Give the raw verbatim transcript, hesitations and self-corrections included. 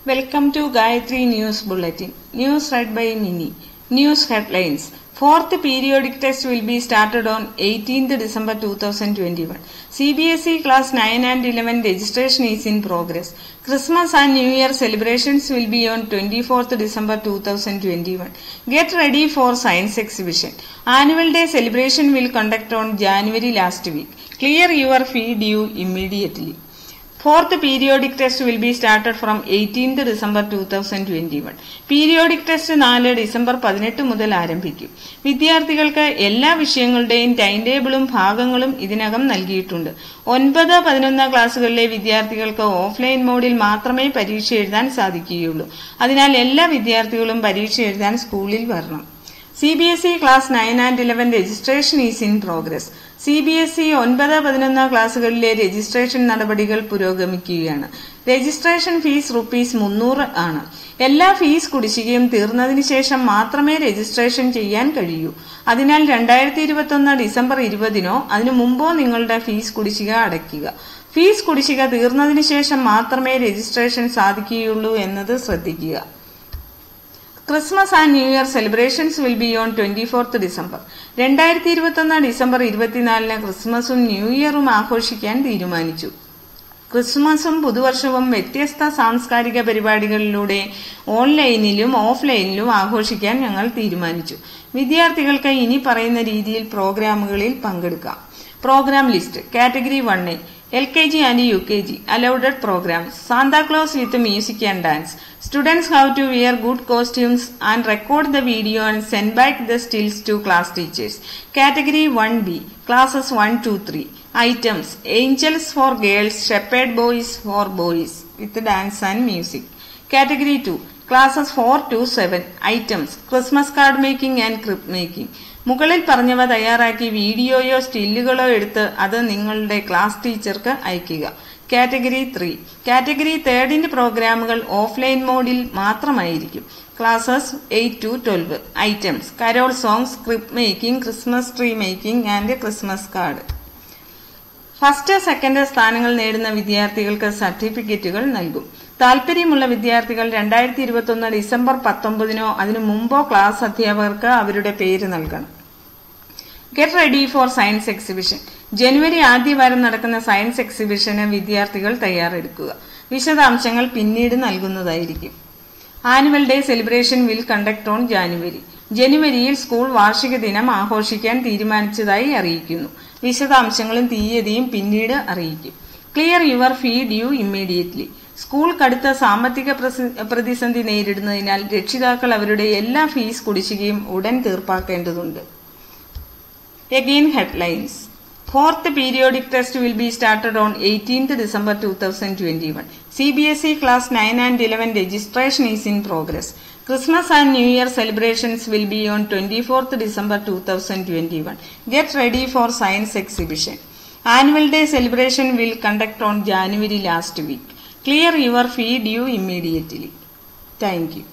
Welcome to Gayatri News Bulletin. News read by Mini. News headlines. Fourth periodic test will be started on eighteenth December two thousand twenty-one. C B S E class nine and eleven registration is in progress. Christmas and New Year celebrations will be on twenty-fourth December two thousand twenty-one. Get ready for science exhibition. Annual day celebration will conduct on January last week. Clear your fee due immediately. Fourth periodic test will be started from eighteenth December two thousand twenty-one. Periodic test നാല് December പതിനെട്ട് മുതൽ ആരംഭിക്കും. വിദ്യാർത്ഥികൾക്ക് എല്ലാ വിഷയങ്ങളുടെയും time ടേബിളും ഭാഗങ്ങളും ഇതിനകം നൽകിയിട്ടുണ്ട്. ഒൻപത് പതിനൊന്ന് ക്ലാസ്സുകളിലെ വിദ്യാർത്ഥികൾക്ക് ഓഫ്ലൈൻ മോഡിൽ മാത്രമേ പരീക്ഷ എഴുതാൻ സാധിക്കുകയുള്ളൂ. അതിനാൽ എല്ലാ വിദ്യാർത്ഥികളും പരീക്ഷ എഴുതാൻ സ്കൂളിൽ വരണം. C B S E class nine and eleven registration is in progress. C B S E ഒൻപത് പതിനൊന്ന് ക്ലാസ്സുകളിലെ രജിസ്ട്രേഷൻ നടപടികൾ പുരോഗമിക്കുകയാണ്. രജിസ്ട്രേഷൻ ഫീസ് റുപ്പീസ് മുന്നൂറ് ആണ്. എല്ലാ ഫീസ് കുടിശ്ശികയും തീർന്നതിന് ശേഷം മാത്രമേ രജിസ്ട്രേഷൻ ചെയ്യാൻ കഴിയൂ. അതിനാൽ രണ്ടായിരത്തി ഇരുപത്തി ഒന്ന് ഡിസംബർ ഇരുപതിനോ അതിനു മുമ്പോ നിങ്ങളുടെ ഫീസ് കുടിശ്ശിക അടയ്ക്കുക. ഫീസ് കുടിശ്ശിക തീർന്നതിന് ശേഷം മാത്രമേ രജിസ്ട്രേഷൻ സാധിക്കുകയുള്ളൂ എന്നത് ശ്രദ്ധിക്കുക. Christmas and New Year celebrations will be on twenty-fourth December. രണ്ടായിരത്തി ഇരുപത്തൊന്ന് ഡിസംബർ ഇരുപത്തിനാലിന് ക്രിസ്മസും ന്യൂ ഇയറും ആഘോഷിക്കാൻ തീരുമാനിച്ചു. ക്രിസ്മസും പുതുവർഷവും വ്യത്യസ്ത സാംസ്കാരിക പരിപാടികളിലൂടെ ഓൺലൈനിലും ഓഫ്ലൈനിലും ആഘോഷിക്കാൻ ഞങ്ങൾ തീരുമാനിച്ചു. വിദ്യാർത്ഥികൾക്ക് ഇനി പറയുന്ന രീതിയിൽ പ്രോഗ്രാമുകളിൽ പങ്കെടുക്കാം. Programme list. Category one A L K G and U K G allowed programs. Santa Claus with music and dance. Students have to wear good costumes and record the video and send back the stills to class teachers. Category one B classes one two three. Items: angels for girls, shepherd boys for boys with dance and music. Category two classes four to seven. Items: Christmas card making and crypt making. മുകളിൽ പറഞ്ഞവ തയ്യാറാക്കി വീഡിയോയോ സ്റ്റില്ലുകളോ എടുത്ത് അത് നിങ്ങളുടെ class ടീച്ചർക്ക് അയയ്ക്കുക. Category three category തേർഡിന്റെ പ്രോഗ്രാമുകൾ offline മോഡിൽ മാത്രമായിരിക്കും. Classes eight to twelve. Items: carol songs, script making, Christmas tree making and Christmas card. First second സ്ഥാനങ്ങൾ നേടുന്ന വിദ്യാർത്ഥികൾക്ക് സർട്ടിഫിക്കറ്റുകൾ നൽകും. താൽപര്യമുള്ള വിദ്യാർത്ഥികൾ രണ്ടായിരത്തി ഇരുപത്തി ഒന്ന് ഡിസംബർ പത്തൊമ്പതിനോ അതിനു മുമ്പോ ക്ലാസ് അധ്യാപകർക്ക് അവരുടെ പേര് നൽകണം. Get ready for science exhibition. ജനുവരി ആദ്യവാരം നടക്കുന്ന സയൻസ് എക്സിബിഷന് വിദ്യാർത്ഥികൾ തയ്യാറെടുക്കുക. വിശദാംശങ്ങൾ പിന്നീട് നൽകുന്നതായിരിക്കും. Annual day celebration will conduct on January. ജനുവരിയിൽ സ്കൂൾ വാർഷിക ദിനം ആഘോഷിക്കാൻ തീരുമാനിച്ചതായി അറിയിക്കുന്നു. വിശദാംശങ്ങളും തീയതിയും പിന്നീട് അറിയിക്കും. Clear your fee due immediately. School കടുത്ത സാമ്പത്തിക പ്രതിസന്ധി നേരിടുന്നതിനാൽ രക്ഷിതാക്കൾ അവരുടെ എല്ലാ ഫീസ് കുടിശ്ശികയും ഉടൻ തീർപ്പാക്കേണ്ടതുണ്ട്. Again headlines. Fourth periodic test will be started on eighteenth December two thousand twenty-one. C B S E class nine and eleven registration is in progress. Christmas and New Year celebrations will be on twenty-fourth December two thousand twenty-one. Get ready for science exhibition. Annual day celebration will conduct on January last week. Clear your fee due immediately. Thank you.